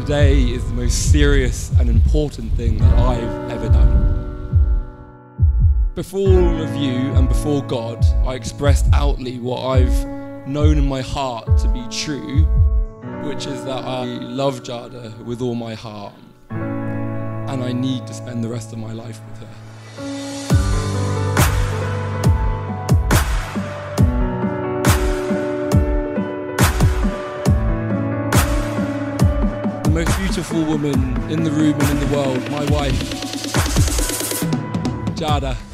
Today is the most serious and important thing that I've ever done. Before all of you and before God, I expressed outly what I've known in my heart to be true, which is that I love Giada with all my heart, and I need to spend the rest of my life with her. The most beautiful woman in the room and in the world, my wife, Giada.